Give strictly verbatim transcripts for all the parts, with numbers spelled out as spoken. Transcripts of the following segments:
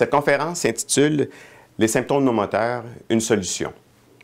Cette conférence s'intitule « Les symptômes non moteurs, une solution ».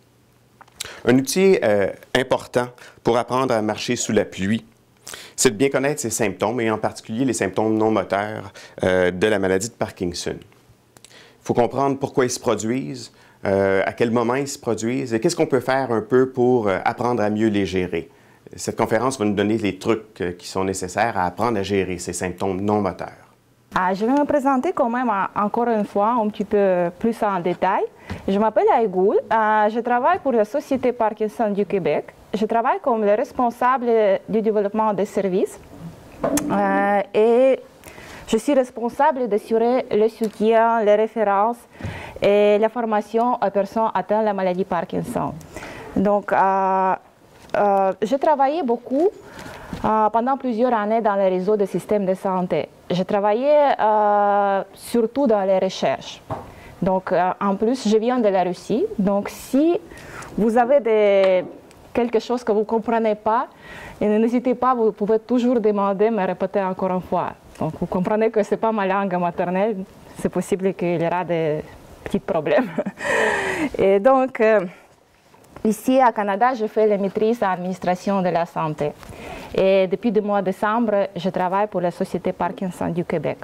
Un outil euh, important pour apprendre à marcher sous la pluie, c'est de bien connaître ces symptômes, et en particulier les symptômes non moteurs euh, de la maladie de Parkinson. Il faut comprendre pourquoi ils se produisent, euh, à quel moment ils se produisent, et qu'est-ce qu'on peut faire un peu pour euh, apprendre à mieux les gérer. Cette conférence va nous donner les trucs euh, qui sont nécessaires à apprendre à gérer ces symptômes non moteurs. Ah, je vais me présenter quand même encore une fois un petit peu plus en détail. Je m'appelle Aïgoul, euh, je travaille pour la Société Parkinson du Québec. Je travaille comme le responsable du développement des services euh, et je suis responsable d'assurer le soutien, les références et la formation aux personnes atteintes de la maladie Parkinson. Donc, euh, euh, j'ai travaillé beaucoup euh, pendant plusieurs années dans le réseau des systèmes de santé. J'ai travaillé euh, surtout dans les recherches. Donc, euh, en plus, je viens de la Russie. Donc, si vous avez des, quelque chose que vous ne comprenez pas, n'hésitez pas, vous pouvez toujours demander, mais répéter encore une fois. Donc, vous comprenez que ce n'est pas ma langue maternelle. C'est possible qu'il y aura des petits problèmes. Et donc, euh, ici, au Canada, je fais la maîtrise en administration de la santé. Et depuis le mois de décembre, je travaille pour la Société Parkinson du Québec.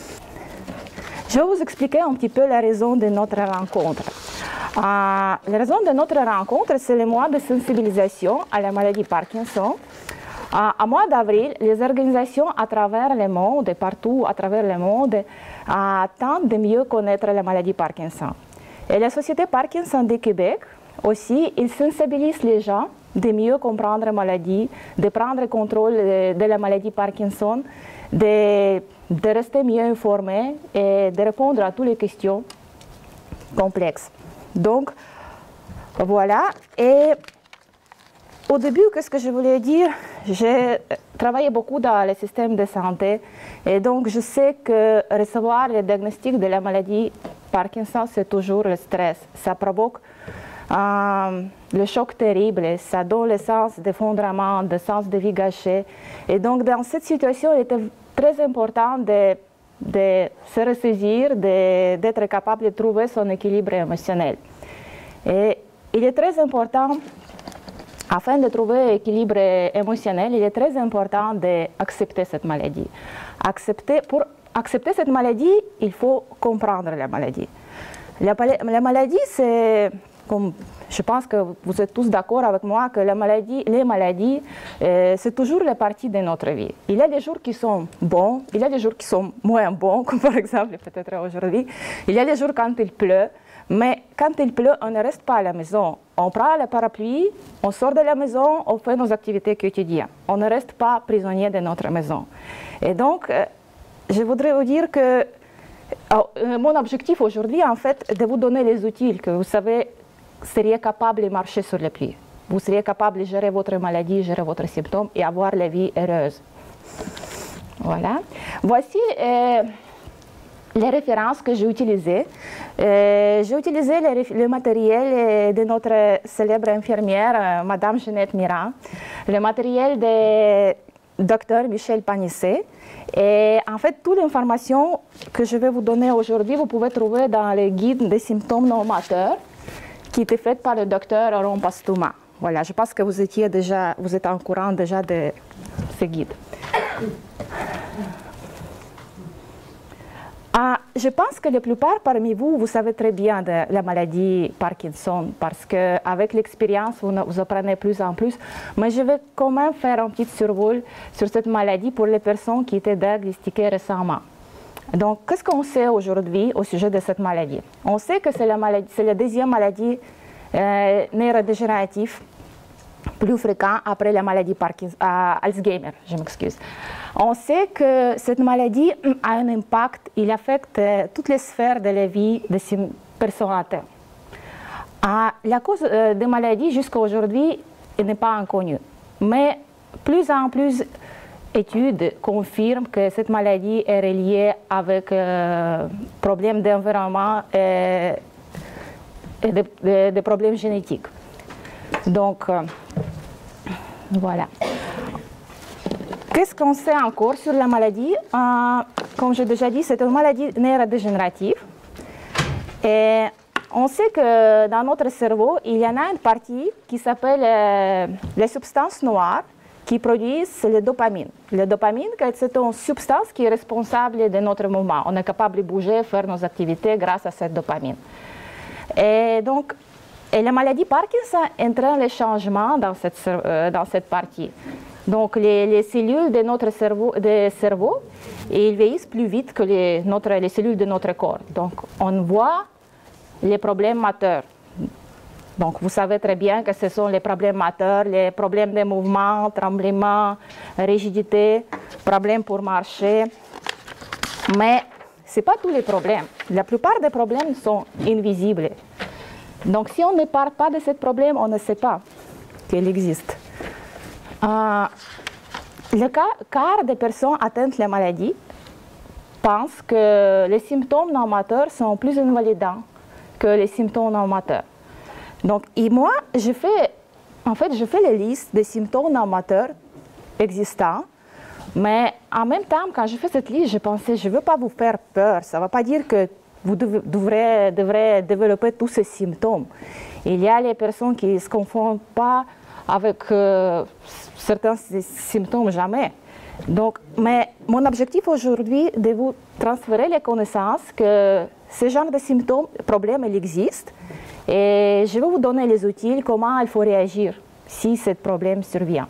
Je vais vous expliquer un petit peu la raison de notre rencontre. Euh, la raison de notre rencontre, c'est le mois de sensibilisation à la maladie Parkinson. Euh, au mois d'avril, les organisations à travers le monde, et partout à travers le monde, euh, tentent de mieux connaître la maladie Parkinson. Et la Société Parkinson du Québec aussi, ils sensibilisent les gens de mieux comprendre la maladie, de prendre le contrôle de, de la maladie Parkinson, de, de rester mieux informés et de répondre à toutes les questions complexes. Donc, voilà. Et au début, qu'est-ce que je voulais dire? J'ai travaillé beaucoup dans le système de santé et donc je sais que recevoir le diagnostic de la maladie Parkinson, c'est toujours le stress. Ça provoque Euh, le choc terrible, ça donne le sens d'effondrement, le sens de vie gâchée. Et donc, dans cette situation, il était très important de, de se ressaisir, d'être capable de trouver son équilibre émotionnel. Et il est très important, afin de trouver l'équilibre émotionnel, il est très important d'accepter cette maladie. Accepter, pour accepter cette maladie, il faut comprendre la maladie. La, la maladie, c'est... Comme je pense que vous êtes tous d'accord avec moi que la maladie, les maladies, euh, c'est toujours la partie de notre vie. Il y a des jours qui sont bons, il y a des jours qui sont moins bons, comme par exemple peut-être aujourd'hui. Il y a des jours quand il pleut, mais quand il pleut, on ne reste pas à la maison. On prend le parapluie, on sort de la maison, on fait nos activités quotidiennes. On ne reste pas prisonnier de notre maison. Et donc, euh, je voudrais vous dire que euh, mon objectif aujourd'hui, en fait, est de vous donner les outils que vous savez, seriez capable de marcher sur le pluie. Vous seriez capable de gérer votre maladie, gérer votre symptôme et avoir la vie heureuse. Voilà. Voici euh, les références que j'ai utilisées. Euh, j'ai utilisé le, le matériel de notre célèbre infirmière, euh, Madame Ginette Mirand, le matériel de Docteur Michel Panisset. Et en fait, toute l'information que je vais vous donner aujourd'hui, vous pouvez trouver dans le guide des symptômes non moteurs, qui était faite par le docteur Aaron Pastouma. Voilà, je pense que vous étiez déjà, vous êtes en courant déjà de ce guide. Ah, je pense que la plupart parmi vous, vous savez très bien de la maladie Parkinson, parce qu'avec l'expérience, vous, vous apprenez plus en plus. Mais je vais quand même faire un petit survol sur cette maladie pour les personnes qui étaient diagnostiquées récemment. Donc, qu'est-ce qu'on sait aujourd'hui au sujet de cette maladie? On sait que c'est la, la deuxième maladie euh, neurodégénérative plus fréquente après la maladie Parkinson, euh, Alzheimer, je m'excuse. On sait que cette maladie a un impact, il affecte euh, toutes les sphères de la vie de ces personnes atteintes. Euh, la cause euh, de maladie jusqu'à aujourd'hui n'est pas inconnue, mais plus en plus études confirment que cette maladie est reliée avec euh, problèmes d'environnement et, et des de, de problèmes génétiques. Donc, euh, voilà. Qu'est-ce qu'on sait encore sur la maladie? euh, Comme j'ai déjà dit, c'est une maladie neurodégénérative. Et on sait que dans notre cerveau, il y en a une partie qui s'appelle euh, les substances noires qui produisent le dopamine. Le dopamine, c'est une substance qui est responsable de notre mouvement. On est capable de bouger, faire nos activités grâce à cette dopamine. Et donc, et la maladie Parkinson entraîne les changements dans cette, euh, dans cette partie. Donc, les, les cellules de notre cerveau, de cerveau ils vieillissent plus vite que les, notre, les cellules de notre corps. Donc, on voit les problèmes moteurs. Donc, vous savez très bien que ce sont les problèmes moteurs, les problèmes de mouvement, tremblement, rigidité, problèmes pour marcher. Mais ce n'est pas tous les problèmes. La plupart des problèmes sont invisibles. Donc, si on ne parle pas de ce problème, on ne sait pas qu'il existe. Euh, le quart des personnes atteintes de la maladie pensent que les symptômes non moteurs sont plus invalidants que les symptômes non moteurs. Donc, et moi, je fais, en fait, je fais la liste des symptômes non moteurs existants, mais en même temps, quand je fais cette liste, je pensais, je ne veux pas vous faire peur. Ça ne veut pas dire que vous devrez, devrez développer tous ces symptômes. Il y a les personnes qui ne se confondent pas avec euh, certains symptômes, jamais. Donc, mais mon objectif aujourd'hui est de vous transférer les connaissances que ce genre de symptômes, problèmes, ils existent. Et je vais vous donner les outils, comment il faut réagir si ce problème survient.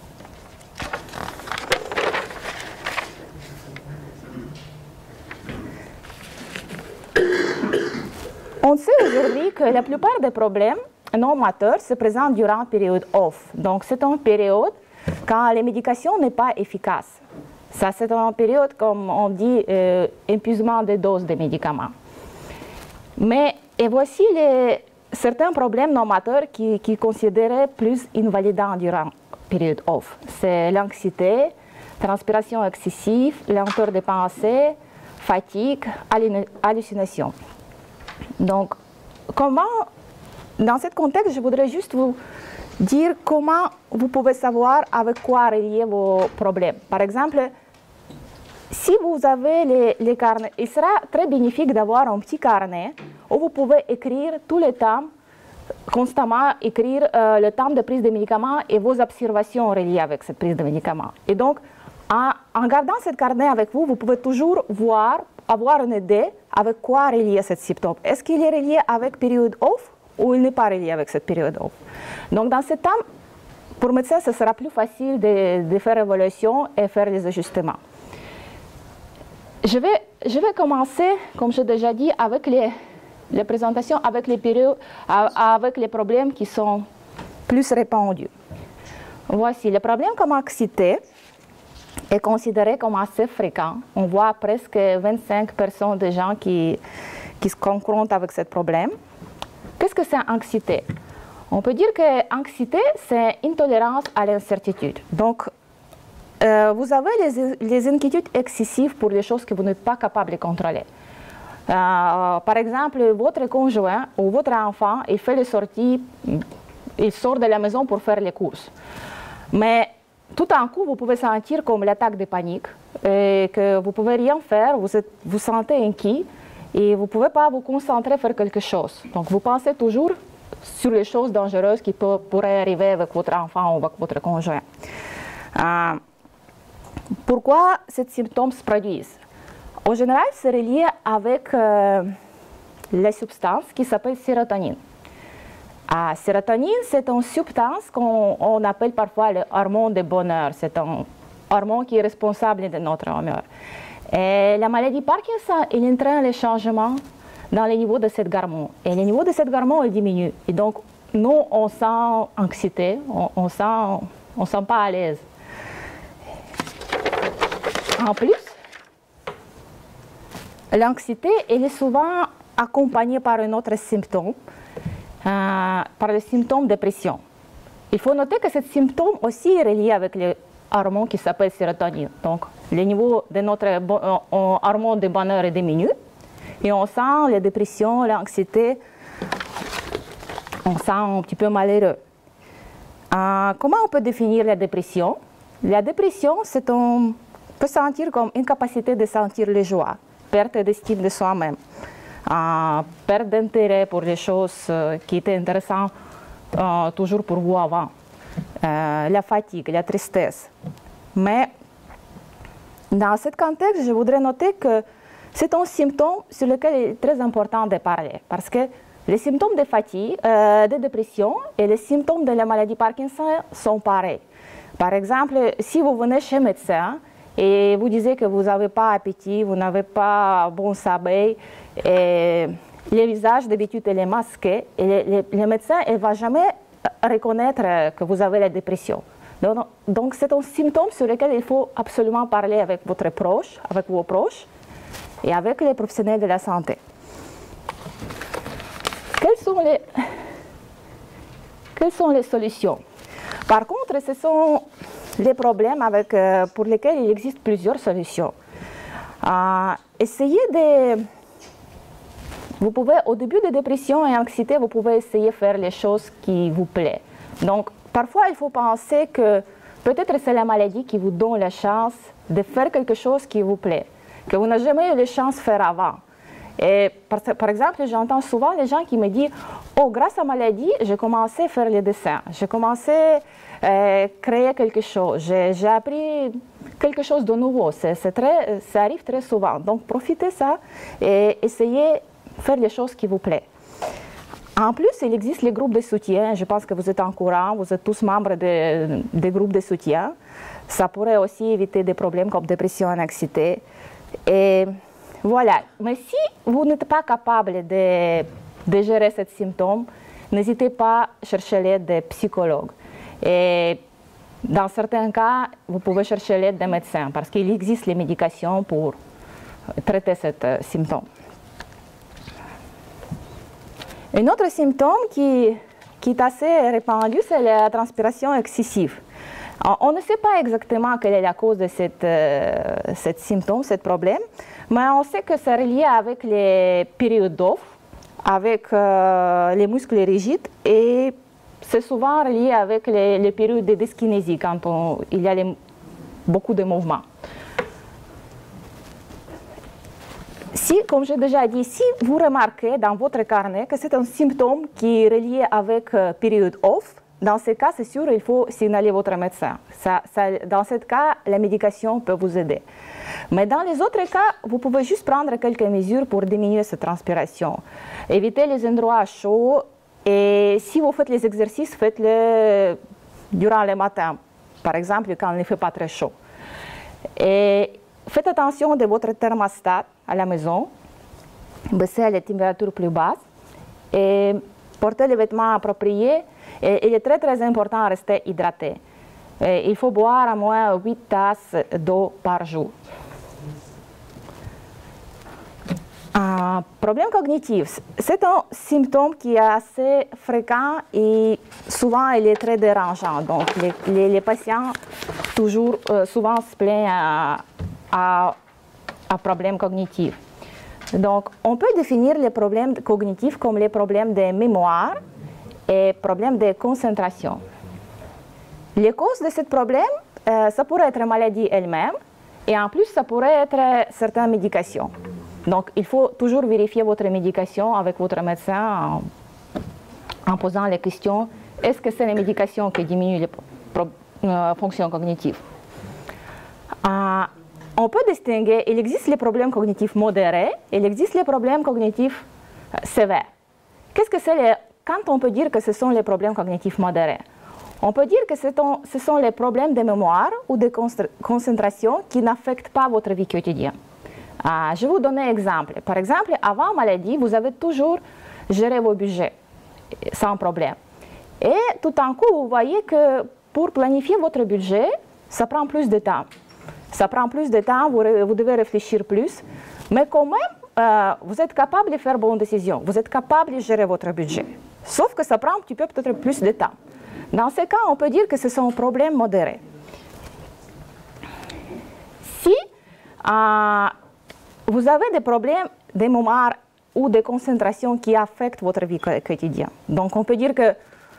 On sait aujourd'hui que la plupart des problèmes non moteurs se présentent durant une période off. Donc, c'est une période quand les médications n'est pas efficaces. Ça, c'est une période, comme on dit, euh, épuisement des doses de médicaments. Mais, et voici les, certains problèmes non moteurs qui, qui sont considérés plus invalidants durant la période off. C'est l'anxiété, transpiration excessive, lenteur de pensée, fatigue, hallucination. Donc, comment, dans ce contexte, je voudrais juste vous dire comment vous pouvez savoir avec quoi relier vos problèmes. Par exemple, si vous avez les, les carnets, il sera très bénéfique d'avoir un petit carnet où vous pouvez écrire tout le temps, constamment écrire euh, le temps de prise de médicaments et vos observations reliées avec cette prise de médicaments. Et donc, en, en gardant ce carnet avec vous, vous pouvez toujours voir, avoir une idée avec quoi relier ce symptôme. Est-ce qu'il est relié avec période off ou il n'est pas relié avec cette période off? Donc, dans ce temps, pour le médecin, ce sera plus facile de, de faire l'évaluation et faire les ajustements. Je vais, je vais commencer, comme j'ai déjà dit, avec les, les présentations, avec les périodes, avec les problèmes qui sont plus répandus. Voici, le problème comme anxiété est considéré comme assez fréquent. On voit presque vingt-cinq pour cent des gens qui, qui se confrontent avec ce problème. Qu'est-ce que c'est anxiété? On peut dire que l'anxiété, c'est intolérance à l'incertitude. Donc, euh, vous avez les, les inquiétudes excessives pour des choses que vous n'êtes pas capable de contrôler. Euh, par exemple, votre conjoint ou votre enfant, il fait les sorties, il sort de la maison pour faire les courses. Mais tout d'un coup, vous pouvez sentir comme l'attaque de panique et que vous ne pouvez rien faire, vous êtes, vous sentez inquiet et vous ne pouvez pas vous concentrer à faire quelque chose. Donc, vous pensez toujours sur les choses dangereuses qui peut, pourraient arriver avec votre enfant ou avec votre conjoint. Euh, pourquoi ces symptômes se produisent? En général, c'est relié avec euh, la substance qui s'appelle sérotonine. La sérotonine, c'est une substance qu'on appelle parfois l'hormone de bonheur. C'est un hormone qui est responsable de notre humeur. Et la maladie Parkinson, il entraîne les changements dans le niveau de cette hormone. Et le niveau de cette hormone, il diminue. Et donc, nous, on sent anxiété, on, on sent, on sent pas à l'aise. En plus, l'anxiété, elle est souvent accompagnée par un autre symptôme, euh, par le symptôme de dépression. Il faut noter que ce symptôme aussi est relié avec le hormone qui s'appelle sérotonine. Donc, le niveau de notre euh, hormone de bonheur est diminué. Et on sent la dépression, l'anxiété, on sent un petit peu malheureux. Euh, comment on peut définir la dépression? La dépression, c'est on peut sentir comme incapacité de sentir la joie, perte d'estime de soi-même. euh, perte d'intérêt pour les choses euh, qui étaient intéressantes euh, toujours pour vous avant, euh, la fatigue, la tristesse. Mais dans ce contexte, je voudrais noter que c'est un symptôme sur lequel il est très important de parler, parce que les symptômes de fatigue, euh, de dépression et les symptômes de la maladie Parkinson sont pareils. Par exemple, si vous venez chez le médecin et vous disiez que vous n'avez pas appétit, vous n'avez pas bon sommeil, et le visage d'habitude il est masqué, et le, le, le médecin ne va jamais reconnaître que vous avez la dépression. Donc, donc c'est un symptôme sur lequel il faut absolument parler avec votre proche, avec vos proches et avec les professionnels de la santé. Quelles sont les, quelles sont les solutions? Par contre, ce sont les problèmes avec, euh, pour lesquels il existe plusieurs solutions. Euh, essayez de... Vous pouvez, au début de dépression et anxiété, vous pouvez essayer de faire les choses qui vous plaisent. Donc, parfois, il faut penser que peut-être c'est la maladie qui vous donne la chance de faire quelque chose qui vous plaît, que vous n'avez jamais eu la chance de faire avant. Et par, par exemple, j'entends souvent les gens qui me disent « Oh, grâce à la maladie, j'ai commencé à faire les dessins, j'ai commencé à euh, créer quelque chose, j'ai appris quelque chose de nouveau. » C'est très, ça arrive très souvent. Donc, profitez de ça et essayez de faire les choses qui vous plaisent. En plus, il existe les groupes de soutien. Je pense que vous êtes en courant, vous êtes tous membres de, des groupes de soutien. Ça pourrait aussi éviter des problèmes comme dépression et anxiété. Et voilà. Mais si vous n'êtes pas capable de, de gérer ces symptômes, n'hésitez pas à chercher l'aide des psychologues. Et dans certains cas, vous pouvez chercher l'aide des médecins parce qu'il existe les médications pour traiter ces symptômes. Un autre symptôme qui, qui est assez répandu, c'est la transpiration excessive. On ne sait pas exactement quelle est la cause de cette, euh, cette symptôme, ce problème, mais on sait que c'est relié avec les périodes d'off, avec euh, les muscles rigides, et c'est souvent relié avec les, les périodes de dyskinésie, quand on, il y a les, beaucoup de mouvements. Si, comme j'ai déjà dit, si vous remarquez dans votre carnet que c'est un symptôme qui est relié avec euh, période off, dans ce cas, c'est sûr, il faut signaler votre médecin. Ça, ça, dans ce cas, la médication peut vous aider. Mais dans les autres cas, vous pouvez juste prendre quelques mesures pour diminuer cette transpiration. Évitez les endroits chauds et si vous faites les exercices, faites-les durant le matin, par exemple, quand il ne fait pas très chaud. Et faites attention de votre thermostat à la maison, baissez à la température plus basse et portez les vêtements appropriés. Et il est très très important de rester hydraté. Et il faut boire à moins huit tasses d'eau par jour. Un problème cognitif, c'est un symptôme qui est assez fréquent et souvent il est très dérangeant. Donc les, les, les patients toujours, euh, souvent se plaignent à, à, à problèmes cognitifs. Donc on peut définir les problèmes cognitifs comme les problèmes de mémoire et problèmes de concentration. Les causes de ce problème, euh, ça pourrait être la maladie elle-même et en plus ça pourrait être certaines médications. Donc il faut toujours vérifier votre médication avec votre médecin en, en posant les questions, est-ce que c'est les médications qui diminuent les pro, euh, fonctions cognitives? euh, On peut distinguer, il existe les problèmes cognitifs modérés, il existe les problèmes cognitifs euh, sévères. Qu'est-ce que c'est les Quand on peut dire que ce sont les problèmes cognitifs modérés, on peut dire que ce sont les problèmes de mémoire ou de concentration qui n'affectent pas votre vie quotidienne. Euh, je vais vous donner un exemple. Par exemple, avant la maladie, vous avez toujours géré vos budgets sans problème. Et tout d'un coup, vous voyez que pour planifier votre budget, ça prend plus de temps. Ça prend plus de temps, vous, vous devez réfléchir plus, mais quand même, euh, vous êtes capable de faire de bonnes décisions, vous êtes capable de gérer votre budget. Sauf que ça prend un petit peu peut-être plus de temps. Dans ce cas, on peut dire que ce sont des problèmes modérés. Si euh, vous avez des problèmes de mémoire ou de concentration qui affectent votre vie quotidienne, donc on peut dire que,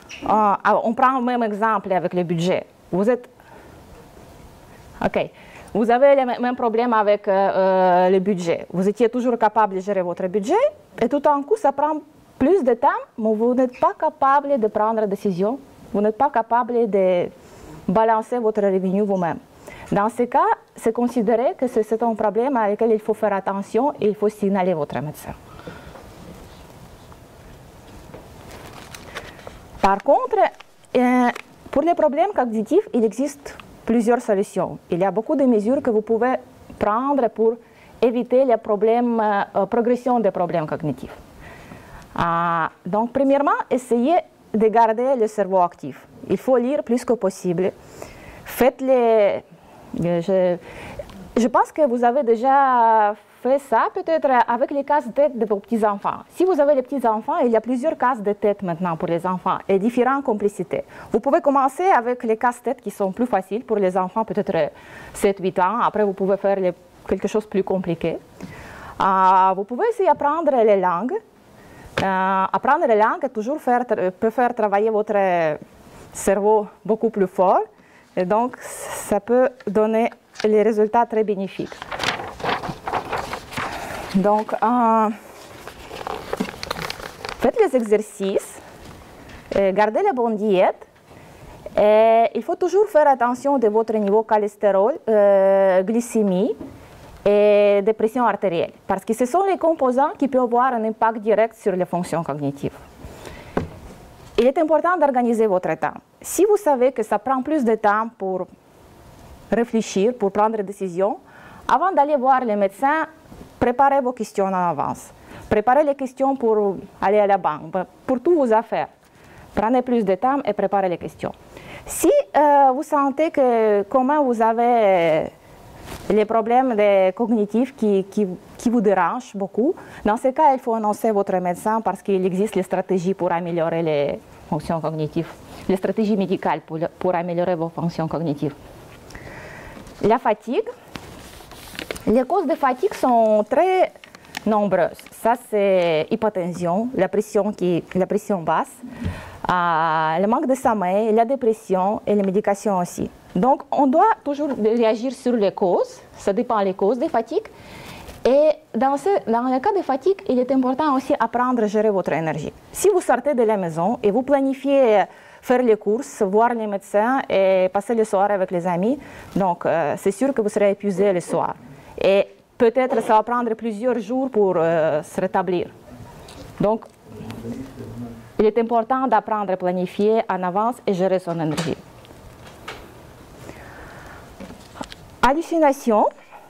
euh, on prend le même exemple avec le budget. Vous êtes, ok, vous avez le même problème avec euh, le budget. Vous étiez toujours capable de gérer votre budget et tout d'un coup, ça prend plus de temps, mais vous n'êtes pas capable de prendre des décisions. Vous n'êtes pas capable de balancer votre revenu vous-même. Dans ce cas, c'est considéré que c'est un problème avec lequel il faut faire attention et il faut signaler votre médecin. Par contre, euh, pour les problèmes cognitifs, il existe plusieurs solutions. Il y a beaucoup de mesures que vous pouvez prendre pour éviter les problèmes, euh, progression des problèmes cognitifs. Euh, donc, premièrement, essayez de garder le cerveau actif. Il faut lire plus que possible. Faites-les. Je, je pense que vous avez déjà fait ça, peut-être avec les casse-têtes de vos petits-enfants. Si vous avez les petits-enfants, il y a plusieurs cases de tête maintenant pour les enfants et différentes complicités. Vous pouvez commencer avec les casse-têtes qui sont plus faciles pour les enfants, peut-être sept huit ans. Après, vous pouvez faire les, quelque chose de plus compliqué. Euh, vous pouvez aussi apprendre les langues. Euh, apprendre les langues toujours faire, peut faire travailler votre cerveau beaucoup plus fort. Et donc, ça peut donner des résultats très bénéfiques. Donc, euh, faites les exercices, euh, gardez la bonne diète. Et il faut toujours faire attention de votre niveau cholestérol, euh, glycémie et de pression artérielle. Parce que ce sont les composants qui peuvent avoir un impact direct sur les fonctions cognitives. Il est important d'organiser votre temps. Si vous savez que ça prend plus de temps pour réfléchir, pour prendre des décisions, avant d'aller voir le médecin, préparez vos questions en avance. Préparez les questions pour aller à la banque, pour toutes vos affaires. Prenez plus de temps et préparez les questions. Si euh, vous sentez que comment vous avez les problèmes de cognitifs qui, qui, qui vous dérangent beaucoup, dans ce cas, il faut annoncer votre médecin parce qu'il existe les stratégies pour améliorer les fonctions cognitives, les stratégies médicales pour, pour améliorer vos fonctions cognitives. La fatigue. Les causes de fatigue sont très nombreuses. Ça, c'est hypotension, la pression, qui, la pression basse, euh, le manque de sommeil, la dépression et les médications aussi. Donc, on doit toujours réagir sur les causes. Ça dépend des causes de fatigue. Et dans, ce, dans le cas de fatigue, il est important aussi d'apprendre à gérer votre énergie. Si vous sortez de la maison et vous planifiez faire les courses, voir les médecins et passer le soir avec les amis, donc euh, c'est sûr que vous serez épuisé le soir. Et peut-être ça va prendre plusieurs jours pour euh, se rétablir. Donc, il est important d'apprendre à planifier en avance et gérer son énergie. Hallucination.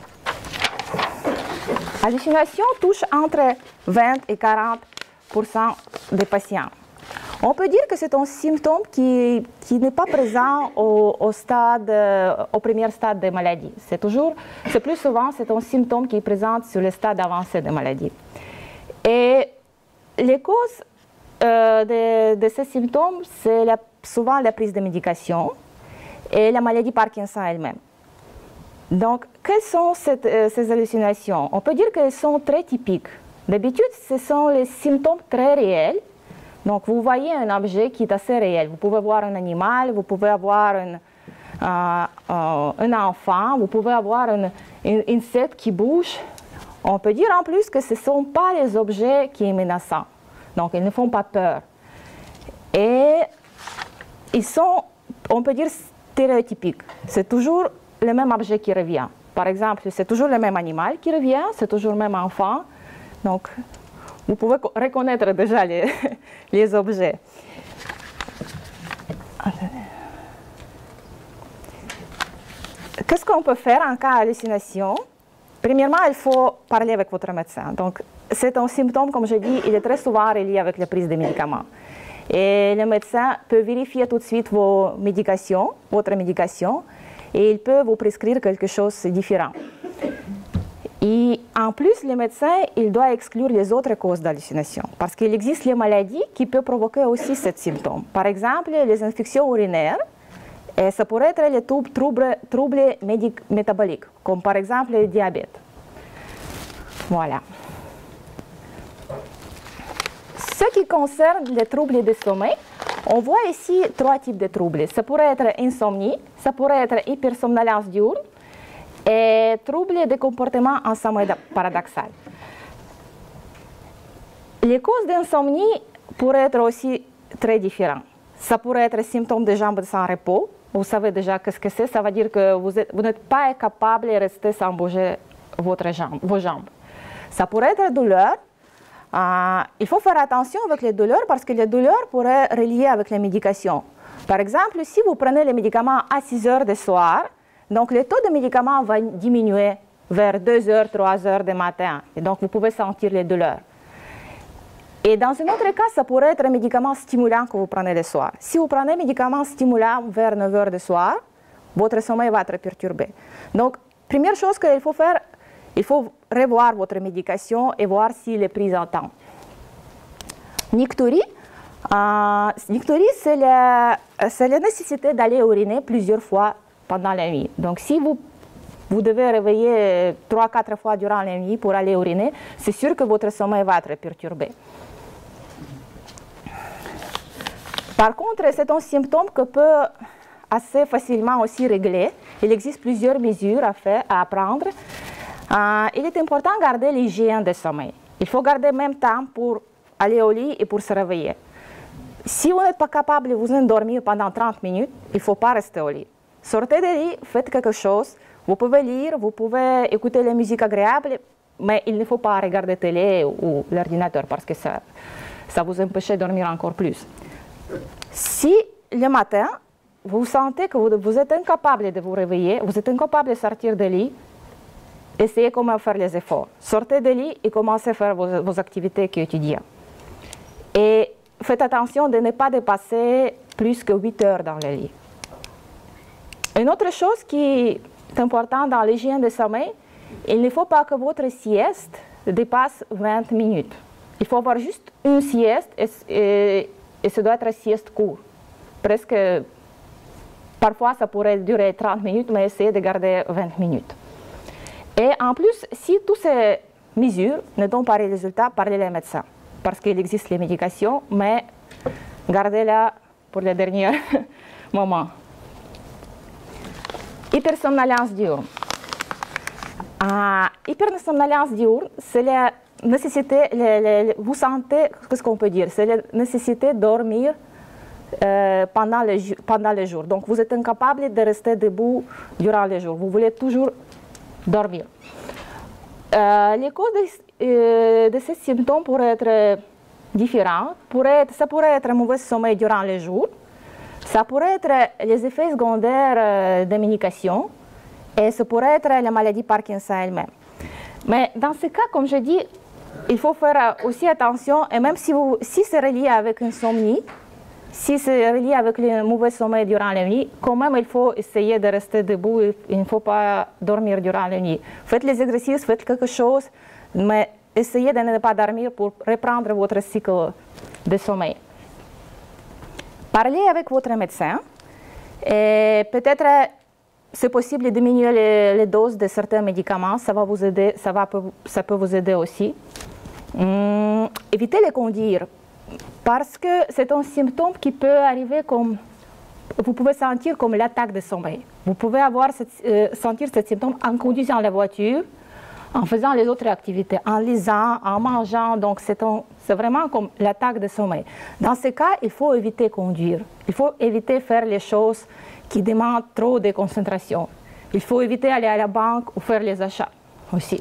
Hallucination touche entre vingt et quarante pour cent des patients. On peut dire que c'est un symptôme qui, qui n'est pas présent au, au, stade, au premier stade de maladie. C'est toujours, c'est plus souvent, c'est un symptôme qui est présent sur le stade avancé de maladie. Et les causes euh, de, de ces symptômes, c'est la, souvent la prise de médication et la maladie Parkinson elle-même. Donc, quelles sont cette, euh, ces hallucinations? On peut dire qu'elles sont très typiques. D'habitude, ce sont les symptômes très réels. Donc, vous voyez un objet qui est assez réel. Vous pouvez voir un animal, vous pouvez avoir un, euh, euh, un enfant, vous pouvez avoir un, un insecte qui bouge. On peut dire en plus que ce ne sont pas les objets qui sont menaçants. Donc, ils ne font pas peur. Et ils sont, on peut dire, stéréotypiques. C'est toujours le même objet qui revient. Par exemple, c'est toujours le même animal qui revient, c'est toujours le même enfant. Donc, vous pouvez reconnaître déjà les, les objets. Qu'est-ce qu'on peut faire en cas d'hallucination? Premièrement, il faut parler avec votre médecin. Donc, c'est un symptôme, comme je dis, il est très souvent relié avec la prise de médicaments. Et le médecin peut vérifier tout de suite vos médications, votre médication, et il peut vous prescrire quelque chose de différent. Et en plus, le médecin, il doit exclure les autres causes d'hallucination, parce qu'il existe les maladies qui peuvent provoquer aussi ce symptôme. Par exemple, les infections urinaires, et ça pourrait être les troubles, troubles métaboliques, comme par exemple le diabète. Voilà. Ce qui concerne les troubles de sommeil, on voit ici trois types de troubles. Ça pourrait être insomnie, ça pourrait être hypersomnolence diurne et troubles de comportement en sommeil paradoxal. Les causes d'insomnie pourraient être aussi très différentes. Ça pourrait être symptômes de jambes sans repos. Vous savez déjà qu'est-ce que c'est. Ça veut dire que vous, êtes, vous n'êtes pas capable de rester sans bouger votre jambe, vos jambes. Ça pourrait être douleur. Euh, il faut faire attention avec les douleurs parce que les douleurs pourraient relier avec les médications. Par exemple, si vous prenez les médicaments à six heures du soir, donc le taux de médicaments va diminuer vers deux heures, trois heures du matin. Et donc vous pouvez sentir les douleurs. Et dans un autre cas, ça pourrait être un médicament stimulant que vous prenez le soir. Si vous prenez un médicament stimulant vers neuf heures du soir, votre sommeil va être perturbé. Donc, première chose qu'il faut faire, il faut revoir votre médication et voir s'il est pris en temps. Nicturie, euh, Nicturie c'est la, la nécessité d'aller uriner plusieurs fois pendant la nuit. Donc, si vous, vous devez réveiller trois quatre fois durant la nuit pour aller uriner, c'est sûr que votre sommeil va être perturbé. Par contre, c'est un symptôme que peut assez facilement aussi régler. Il existe plusieurs mesures à faire, à prendre. Euh, il est important de garder l'hygiène du sommeil. Il faut garder le même temps pour aller au lit et pour se réveiller. Si vous n'êtes pas capable de vous endormir pendant trente minutes, il ne faut pas rester au lit. Sortez du lit, faites quelque chose. Vous pouvez lire, vous pouvez écouter la musique agréable, mais il ne faut pas regarder la télé ou l'ordinateur parce que ça, ça vous empêche de dormir encore plus. Si le matin, vous sentez que vous, vous êtes incapable de vous réveiller, vous êtes incapable de sortir du lit, essayez comment faire les efforts. Sortez du lit et commencez à faire vos, vos activités quotidiennes. Et faites attention de ne pas dépasser plus que huit heures dans le lit. Une autre chose qui est importante dans l'hygiène du sommeil, il ne faut pas que votre sieste dépasse vingt minutes. Il faut avoir juste une sieste et, et, et ça doit être une sieste courte. Presque, parfois ça pourrait durer trente minutes, mais essayez de garder vingt minutes. Et en plus, si toutes ces mesures ne donnent pas de résultats, parlez aux médecins. Parce qu'il existe les médications, mais gardez-la pour le dernier moment. Hypersomnolence diurne. Ah, hypersomnolence diurne, c'est la nécessité, le, le, vous sentez, qu'est-ce qu'on peut dire, c'est la nécessité de dormir euh, pendant, le, pendant le jour. Donc vous êtes incapable de rester debout durant le jour. Vous voulez toujours dormir. Euh, les causes de, euh, de ces symptômes pourraient être différentes. Pourrait être, ça pourrait être un mauvais sommeil durant le jour. Ça pourrait être les effets secondaires euh, des médications. Et ça pourrait être la maladie Parkinson elle-même. Mais dans ce cas, comme je dis, il faut faire aussi attention. Et même si, vous, si c'est relié avec insomnie, si c'est relié avec le mauvais sommeil durant la nuit, quand même, il faut essayer de rester debout. Il ne faut pas dormir durant la nuit. Faites les exercices, faites quelque chose, mais essayez de ne pas dormir pour reprendre votre cycle de sommeil. Parlez avec votre médecin. Et peut-être c'est possible de diminuer les, les doses de certains médicaments. Ça va vous aider, ça, va, ça peut vous aider aussi. Hum, évitez de conduire. Parce que c'est un symptôme qui peut arriver comme, vous pouvez sentir comme l'attaque de sommeil. Vous pouvez avoir cette, euh, sentir ce symptôme en conduisant la voiture, en faisant les autres activités, en lisant, en mangeant. Donc c'est vraiment comme l'attaque de sommeil. Dans ce cas, il faut éviter de conduire. Il faut éviter de faire les choses qui demandent trop de concentration. Il faut éviter d'aller à la banque ou faire les achats aussi.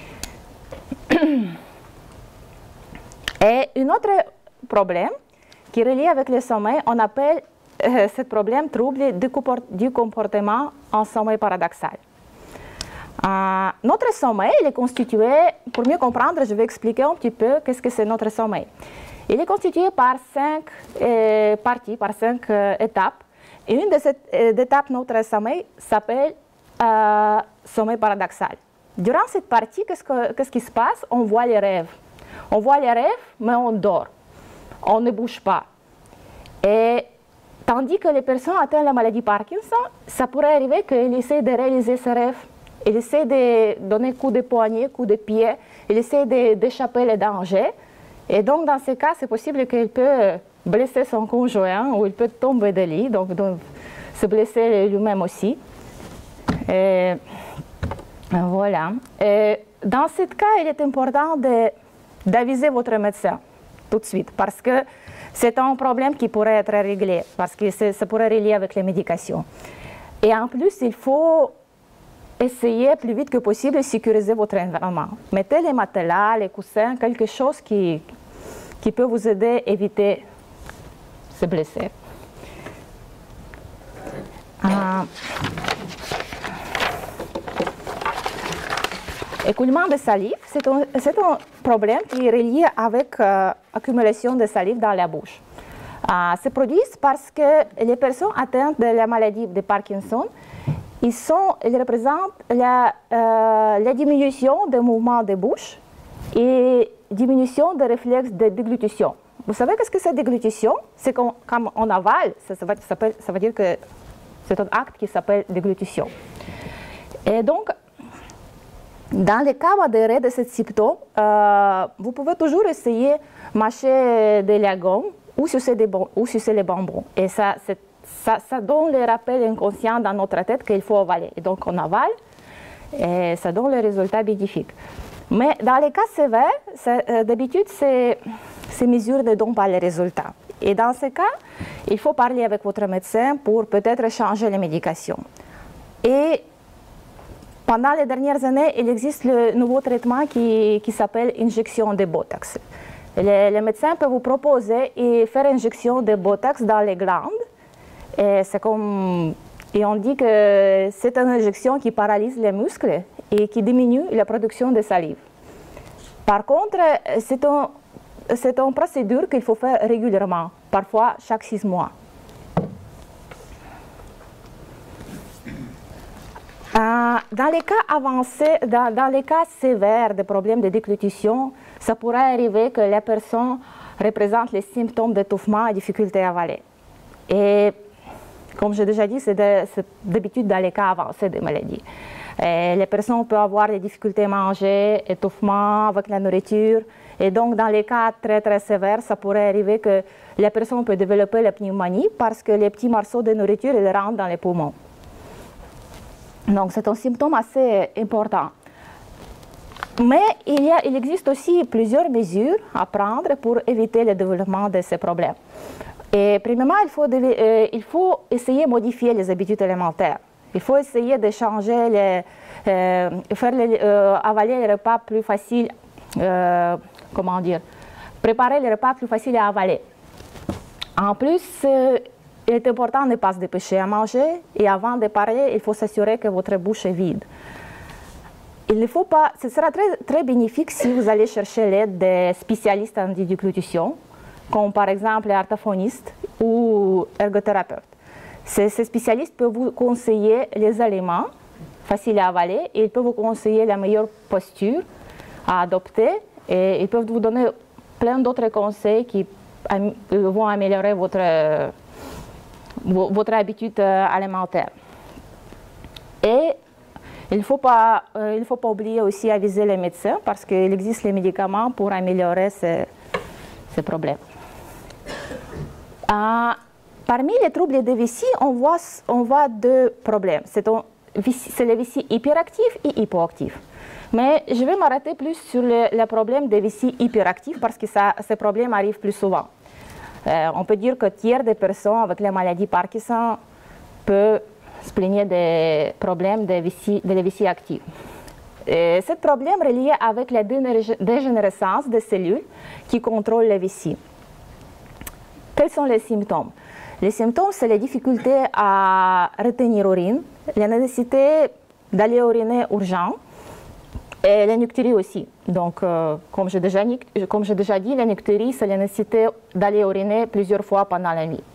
Et un autre problème qui est relié avec le sommeil, on appelle euh, ce problème trouble du, du comportement en sommeil paradoxal. Euh, notre sommeil il est constitué, pour mieux comprendre, je vais expliquer un petit peu qu'est-ce que c'est notre sommeil. Il est constitué par cinq euh, parties, par cinq euh, étapes. Et une de ces euh, étapes de notre sommeil s'appelle euh, sommeil paradoxal. Durant cette partie, qu'est-ce, que, qu'est-ce qui se passe? On voit les rêves. On voit les rêves, mais on dort. On ne bouge pas. Et tandis que les personnes atteintes de la maladie Parkinson, ça pourrait arriver qu'ils essaient de réaliser ces rêves. Ils essaient de donner coup de poignet, coup de pied. Ils essaient d'échapper les dangers. Et donc, dans ce cas, c'est possible qu'il peut blesser son conjoint ou il peut tomber de lit, donc, donc se blesser lui-même aussi. Et Voilà. Et dans ce cas, il est important d'aviser votre médecin tout de suite parce que c'est un problème qui pourrait être réglé, parce que ça pourrait relier avec les médications. Et en plus, il faut essayer plus vite que possible de sécuriser votre environnement. Mettez les matelas, les coussins, quelque chose qui, qui peut vous aider à éviter de se blesser. Euh, Écoulement de salive, c'est un, un problème qui est relié avec l'accumulation euh, de salive dans la bouche. Euh, se produisent parce que les personnes atteintes de la maladie de Parkinson, ils, sont, ils représentent la, euh, la diminution des mouvements de bouche et diminution des réflexes de déglutition. Vous savez qu'est-ce que c'est déglutition? C'est quand, quand on avale, ça, ça, va, ça, peut, ça veut dire que c'est un acte qui s'appelle déglutition. Et donc, dans le cas d'arrêt de ce symptôme, euh, vous pouvez toujours essayer de mâcher de la gomme ou sucer, des bon, ou sucer les bonbons. Et ça, ça, ça donne le rappel inconscient dans notre tête qu'il faut avaler. Et donc on avale et ça donne le résultat bénéfique. Mais dans les cas sévères, euh, d'habitude, ces, ces mesures ne donnent pas les résultats. Et dans ce cas, il faut parler avec votre médecin pour peut-être changer les médications. Et pendant les dernières années, il existe le nouveau traitement qui, qui s'appelle injection de Botox. Le, le médecin peut vous proposer et faire injection de Botox dans les glandes. Et, c'est comme, et on dit que c'est une injection qui paralyse les muscles et qui diminue la production de salive. Par contre, c'est un, c'est une procédure qu'il faut faire régulièrement, parfois chaque six mois. Euh, dans les cas avancés, dans, dans les cas sévères de problèmes de déglutition, ça pourrait arriver que la personne représente les symptômes d'étouffement et difficulté à avaler. Et comme j'ai déjà dit, c'est d'habitude dans les cas avancés de maladie. Et les personnes peuvent avoir des difficultés à manger, étouffement avec la nourriture. Et donc, dans les cas très très sévères, ça pourrait arriver que la personne peut développer la pneumonie parce que les petits morceaux de nourriture ils rentrent dans les poumons. Donc, c'est un symptôme assez important. Mais il, y a, il existe aussi plusieurs mesures à prendre pour éviter le développement de ces problèmes. Et premièrement, il faut, euh, il faut essayer de modifier les habitudes alimentaires. Il faut essayer de changer, les, euh, faire les, euh, avaler les repas plus faciles, euh, comment dire, préparer les repas plus faciles à avaler. En plus, euh, il est important de ne pas se dépêcher à manger et avant de parler, il faut s'assurer que votre bouche est vide. Il ne faut pas, ce sera très, très bénéfique si vous allez chercher l'aide des spécialistes en déglutition, comme par exemple les orthophonistes ou ergothérapeutes. Ces, ces spécialistes peuvent vous conseiller les aliments faciles à avaler et ils peuvent vous conseiller la meilleure posture à adopter et ils peuvent vous donner plein d'autres conseils qui vont améliorer votre votre habitude alimentaire. Et il ne faut pas, euh, il faut pas oublier aussi aviser les médecins parce qu'il existe les médicaments pour améliorer ces, ces problèmes. Euh, parmi les troubles de vessie, on voit, on voit deux problèmes. C'est les vessies hyperactifs et hypoactifs. Mais je vais m'arrêter plus sur le, le problème des vessies hyperactifs parce que ça, ces problèmes arrivent plus souvent. Euh, on peut dire que tiers des personnes avec la maladie Parkinson peuvent se plaindre des problèmes de, vessie, de la vessie active. Et ce problème est lié avec la dégénérescence des cellules qui contrôlent la vessie. Quels sont les symptômes? Les symptômes, c'est les difficultés à retenir l'urine, la nécessité d'aller uriner urgent, et la nocturie aussi. Donc, euh, comme j'ai déjà, déjà dit, la nocturie, c'est la nécessité d'aller uriner plusieurs fois pendant la nuit.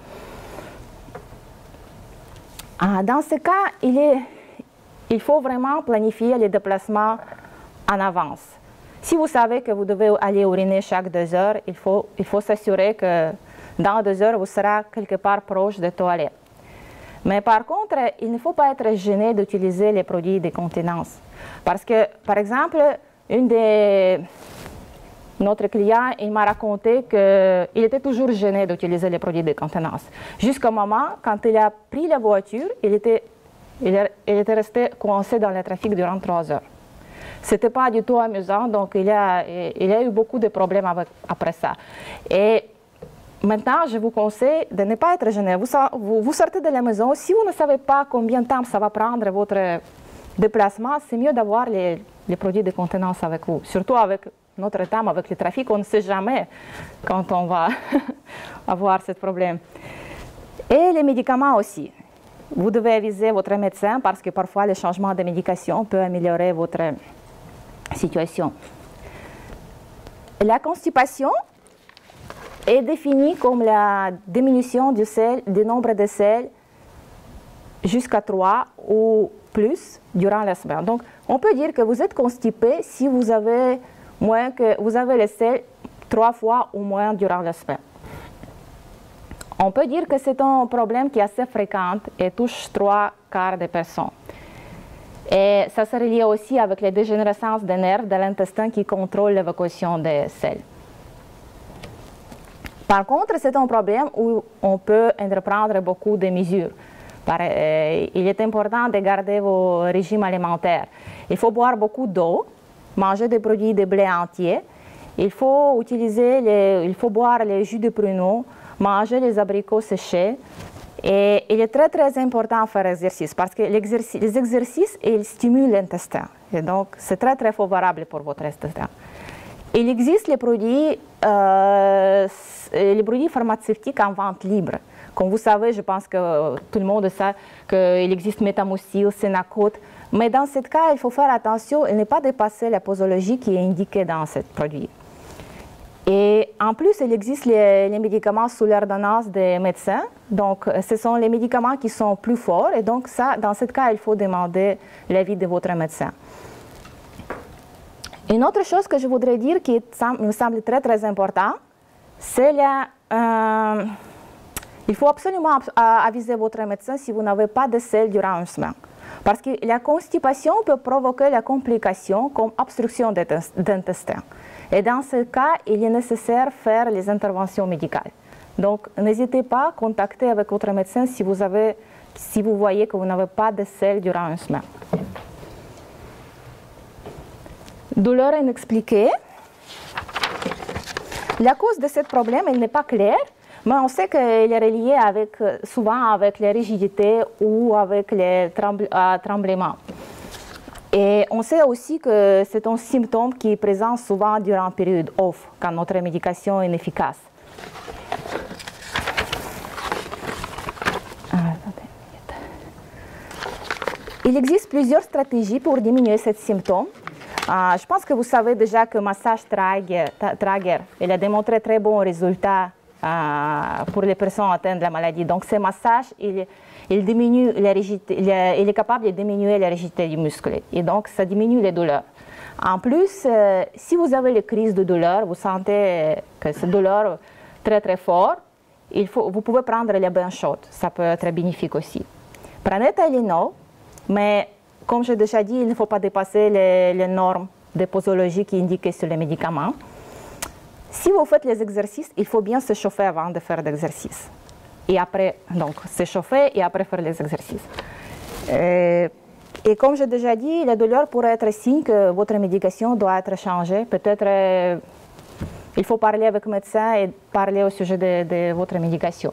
Ah, dans ce cas, il, est, il faut vraiment planifier les déplacements en avance. Si vous savez que vous devez aller uriner chaque deux heures, il faut, il faut s'assurer que dans deux heures, vous serez quelque part proche des toilettes. Mais par contre, il ne faut pas être gêné d'utiliser les produits de continence. Parce que, par exemple, une de notre client, il m'a raconté qu'il était toujours gêné d'utiliser les produits de continence. Jusqu'au moment, quand il a pris la voiture, il était Il, est, il était resté coincé dans le trafic durant trois heures. Ce n'était pas du tout amusant, donc il a, il a eu beaucoup de problèmes avec, après ça. Et maintenant, je vous conseille de ne pas être gêné. Vous, vous, vous sortez de la maison, si vous ne savez pas combien de temps ça va prendre votre déplacement, c'est mieux d'avoir les, les produits de contenance avec vous. Surtout avec notre temps, avec le trafic, on ne sait jamais quand on va avoir ce problème. Et les médicaments aussi. Vous devez aviser votre médecin parce que parfois le changement de médication peut améliorer votre situation. La constipation est définie comme la diminution du, sel, du nombre de selles jusqu'à trois ou plus durant la semaine. Donc, on peut dire que vous êtes constipé si vous avez, moins que, vous avez les selles trois fois ou moins durant la semaine. On peut dire que c'est un problème qui est assez fréquent et touche trois quarts des personnes. Et ça se relie aussi avec la dégénérescence des nerfs de l'intestin qui contrôle l'évacuation des selles. Par contre, c'est un problème où on peut entreprendre beaucoup de mesures. Par, euh, il est important de garder vos régimes alimentaires. Il faut boire beaucoup d'eau, manger des produits de blé entier. Il faut utiliser les, il faut boire les jus de pruneaux, manger les abricots séchés. Et il est très très important de faire exercice parce que l'exercice, les exercices ils stimulent l'intestin. Et donc c'est très très favorable pour votre intestin. Il existe les produits, euh, les produits pharmaceutiques en vente libre. Comme vous savez, je pense que tout le monde sait qu'il existe Métamocil, Sénacot. Mais dans ce cas, il faut faire attention et ne pas dépasser la posologie qui est indiquée dans ce produit. Et en plus, il existe les, les médicaments sous l'ordonnance des médecins. Donc, ce sont les médicaments qui sont plus forts. Et donc, ça, dans ce cas, il faut demander l'avis de votre médecin. Une autre chose que je voudrais dire qui me semble très, très important, c'est la... Euh, il faut absolument aviser votre médecin si vous n'avez pas de sel durant une semaine. Parce que la constipation peut provoquer la complication comme obstruction d'intestin. Et dans ce cas, il est nécessaire de faire les interventions médicales. Donc, n'hésitez pas à contacter avec votre médecin si vous, avez, si vous voyez que vous n'avez pas de sel durant une semaine. Douleur inexpliquée. La cause de ce problème, elle n'est pas claire, mais on sait qu'il est relié avec, souvent avec les rigidités ou avec les tremblements. Et on sait aussi que c'est un symptôme qui est présent souvent durant la période off, quand notre médication est inefficace. Il existe plusieurs stratégies pour diminuer ce symptôme. Euh, je pense que vous savez déjà que le massage Trager, Trager il a démontré très bons résultats euh, pour les personnes atteintes de la maladie. Donc, ce massage, il, il, diminue la rigidité, il, est, il est capable de diminuer la rigidité du muscle. Et donc, ça diminue les douleurs. En plus, euh, si vous avez les crises de douleur, vous sentez que cette douleur est très très forte, il faut, vous pouvez prendre les bains chauds. Ça peut être bénéfique aussi. Prenez Tylenol, mais comme j'ai déjà dit, il ne faut pas dépasser les, les normes de posologie qui indiquent sur les médicaments. Si vous faites les exercices, il faut bien se chauffer avant de faire l'exercice. Et après, donc, se chauffer et après faire les exercices. Et, et comme j'ai déjà dit, la douleur pourrait être signe que votre médication doit être changée. Peut-être euh, il faut parler avec le médecin et parler au sujet de, de votre médication.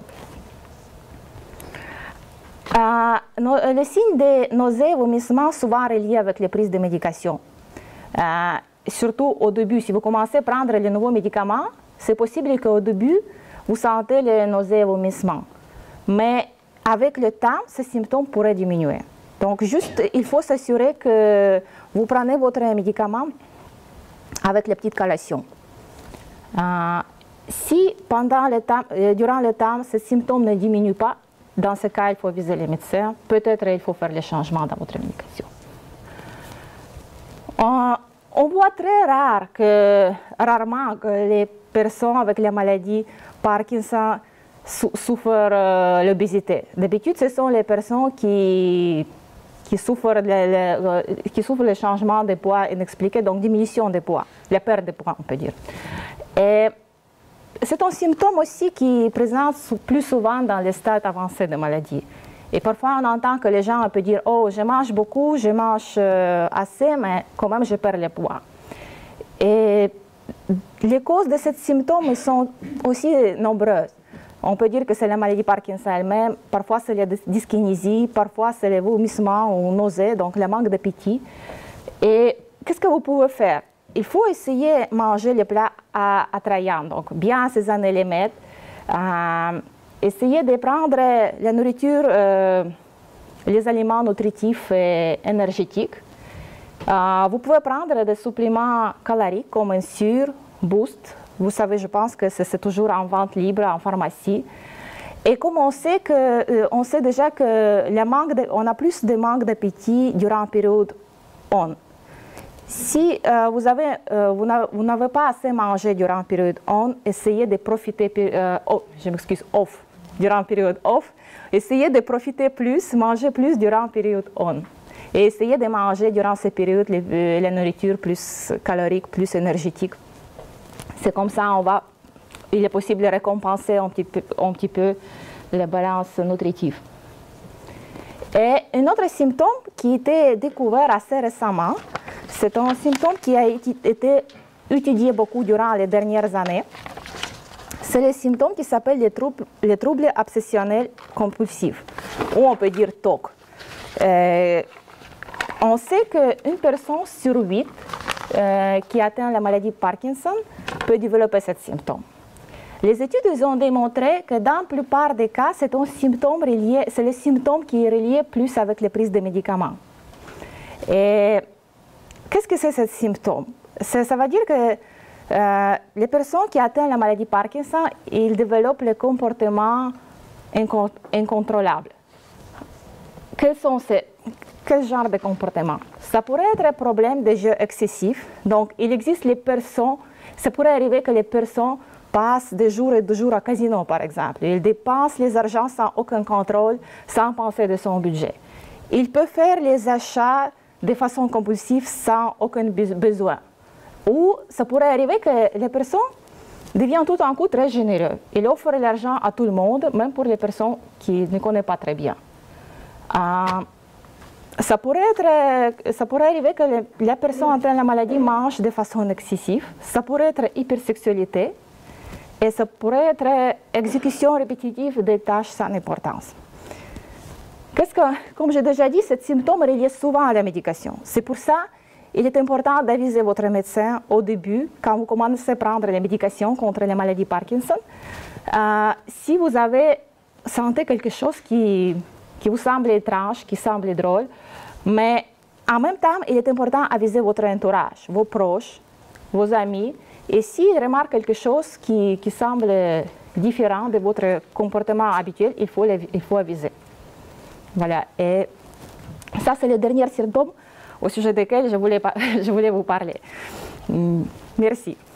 Euh, no, les signes de nausées et vomissements sont souvent reliés avec les prises de médication. Euh, surtout au début, si vous commencez à prendre les nouveaux médicaments, c'est possible qu'au début, vous sentez les nausées et vomissements. Mais avec le temps, ces symptômes pourraient diminuer. Donc, juste, il faut s'assurer que vous prenez votre médicament avec la petite collation. Euh, si pendant le temps, durant le temps, ces symptômes ne diminuent pas, dans ce cas, il faut viser les médecins. Peut-être il faut faire les changements dans votre médication. On, on voit très rare que, rarement que les personnes avec la maladie Parkinson souffrent euh, l'obésité. D'habitude, ce sont les personnes qui, qui, souffrent le, le, qui souffrent le changement de poids inexpliqué, donc diminution de poids, la perte de poids, on peut dire. Et c'est un symptôme aussi qui est présent plus souvent dans les stades avancés de maladie. Et parfois, on entend que les gens peuvent dire « Oh, je mange beaucoup, je mange euh, assez, mais quand même, je perds le poids. » Et les causes de ces symptômes sont aussi nombreuses. On peut dire que c'est la maladie Parkinson elle-même, parfois c'est la dyskinésie, parfois c'est les vomissements ou nausées, donc le manque d'appétit. Et qu'est-ce que vous pouvez faire? Il faut essayer de manger les plats attrayants, donc bien assaisonner les mets, euh, essayer de prendre la nourriture, euh, les aliments nutritifs et énergétiques. Euh, vous pouvez prendre des suppléments caloriques comme un sur, boost. Vous savez, je pense que c'est toujours en vente libre en pharmacie. Et comme on sait, que, euh, on sait déjà que le manque de, on a plus de manque d'appétit durant la période on. Si euh, vous avez, euh, vous n'avez pas assez mangé durant la période on, essayez de profiter, euh, oh, je m'excuse, off, durant la période off, essayez de profiter plus, manger plus durant la période on. Et essayez de manger durant ces périodes les, la nourriture plus calorique, plus énergétique. C'est comme ça, on va, il est possible de récompenser un petit peu, un petit peu la balance nutritive. Et un autre symptôme qui a été découvert assez récemment, c'est un symptôme qui a été étudié beaucoup durant les dernières années. C'est le symptôme qui s'appelle les troubles, les troubles obsessionnels compulsifs, ou on peut dire T O C. Euh, on sait qu'une personne sur huit euh, qui atteint la maladie Parkinson peut développer ce symptôme. Les études ont démontré que dans la plupart des cas, c'est un symptôme relié, c'est le symptôme qui est relié plus avec les prises de médicaments. Et qu'est-ce que c'est ce symptôme? Ça, ça veut dire que euh, les personnes qui atteignent la maladie Parkinson, ils développent le comportement incont incontrôlable. Quels sont ces, quel genre de comportement? Ça pourrait être un problème de jeu excessif. Donc, il existe les personnes, ça pourrait arriver que les personnes passent des jours et des jours à casino, par exemple. Ils dépensent les argents sans aucun contrôle, sans penser de son budget. Ils peuvent faire les achats de façon compulsive sans aucun besoin. Ou ça pourrait arriver que les personnes deviennent tout d'un coup très généreuses. Ils offrent l'argent à tout le monde, même pour les personnes qui ne connaissent pas très bien. Euh, ça, pourrait être, ça pourrait arriver que les, la personne atteinte de la maladie mange de façon excessive. Ça pourrait être hypersexualité. Et ça pourrait être exécution répétitive des tâches sans importance. Qu'est-ce que, comme j'ai déjà dit, ce symptôme est lié souvent à la médication. C'est pour ça qu'il est important d'aviser votre médecin au début, quand vous commencez à prendre les médications contre les maladies Parkinson. Euh, si vous avez senti quelque chose qui, qui vous semble étrange, qui semble drôle, mais en même temps, il est important d'aviser votre entourage, vos proches, vos amis. Et s'ils remarquent quelque chose qui, qui semble différent de votre comportement habituel, il faut, il faut aviser. Voilà. Et ça, c'est le dernier symptôme au sujet desquels je voulais, je voulais vous parler. Merci.